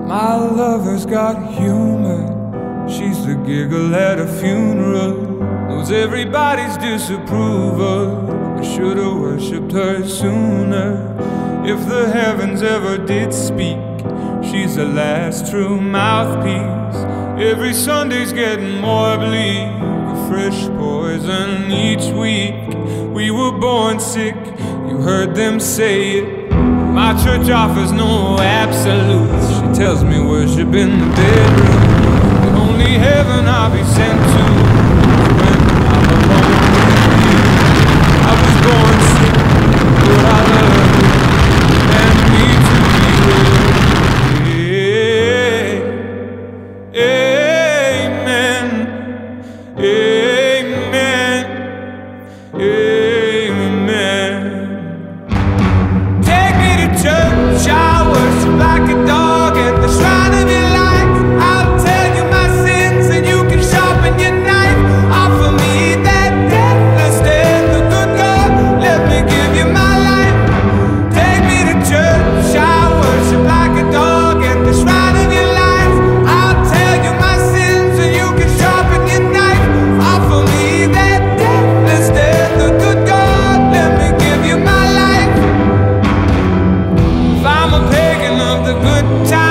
My lover's got humor. She's the giggle at a funeral. Knows everybody's disapproval. I should've worshipped her sooner. If the heavens ever did speak, she's the last true mouthpiece. Every Sunday's getting more bleak, a fresh poison each week. We were born sick, you heard them say it. My church offers no absolutes. She tells me worship in the bedroom. The only heaven I'll be sent to is when I'm alone with you. I was born sick, but I love you and need to be with you. Amen. Amen. Amen. Take me to church, I worship like a dog at the shrine of your life. I'll tell you my sins and you can sharpen your knife. Offer me that deathless death, the good God, let me give you my life. Take me to church, I worship like a dog at the shrine of your life. I'll tell you my sins and you can sharpen your knife. Offer me that deathless death, the good God, let me give you my life. If I'm a pagan of the good time,